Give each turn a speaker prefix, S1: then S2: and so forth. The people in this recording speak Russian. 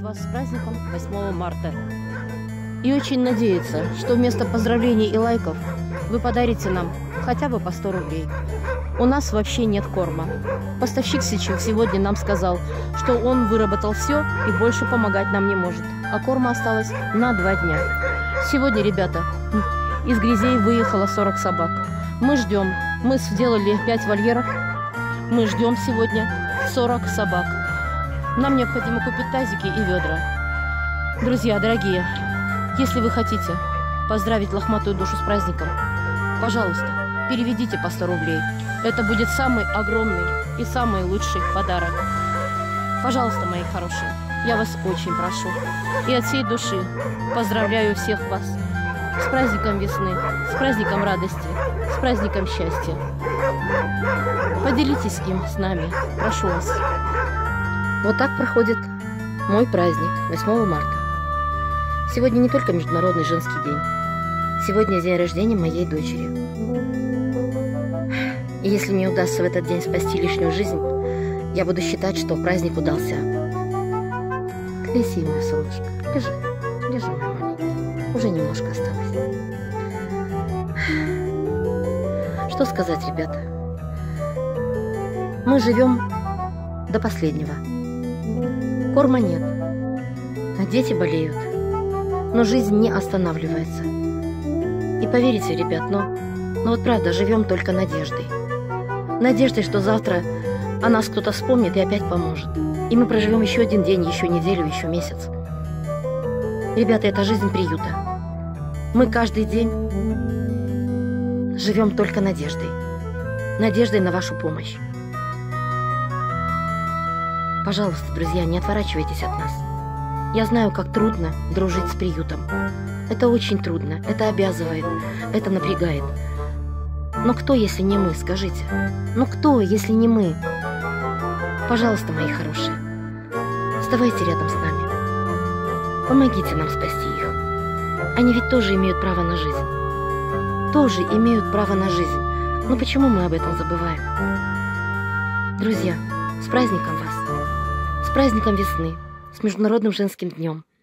S1: вас с праздником 8 марта. И очень надеется, что вместо поздравлений и лайков вы подарите нам хотя бы по 100 рублей. У нас вообще нет корма. Поставщик сегодня нам сказал, что он выработал все и больше помогать нам не может. А корма осталось на 2 дня. Сегодня, ребята, из грязей выехало 40 собак. Мы ждем. Мы сделали 5 вольеров. Мы ждем сегодня 40 собак. Нам необходимо купить тазики и ведра. Друзья, дорогие, если вы хотите поздравить лохматую душу с праздником, пожалуйста, переведите по 100 рублей. Это будет самый огромный и самый лучший подарок. Пожалуйста, мои хорошие, я вас очень прошу. И от всей души поздравляю всех вас с праздником весны, с праздником радости, с праздником счастья. Поделитесь им с нами, прошу вас. Вот так проходит мой праздник 8 марта. Сегодня не только Международный женский день. Сегодня день рождения моей дочери. И если мне удастся в этот день спасти лишнюю жизнь, я буду считать, что праздник удался. Леси, мое солнышко, лежи, лежи, мой маленький. Уже немножко осталось. Что сказать, ребята? Мы живем до последнего. Корма нет, а дети болеют. Но жизнь не останавливается. И поверите, ребят, но вот правда, живем только надеждой. Надеждой, что завтра о нас кто-то вспомнит и опять поможет. И мы проживем еще один день, еще неделю, еще месяц. Ребята, это жизнь приюта. Мы каждый день живем только надеждой. Надеждой на вашу помощь. Пожалуйста, друзья, не отворачивайтесь от нас. Я знаю, как трудно дружить с приютом. Это очень трудно, это обязывает, это напрягает. Но кто, если не мы, скажите? Ну кто, если не мы? Пожалуйста, мои хорошие, вставайте рядом с нами. Помогите нам спасти их. Они ведь тоже имеют право на жизнь. Тоже имеют право на жизнь. Но почему мы об этом забываем? Друзья, с праздником вас! С праздником весны! С Международным женским днем!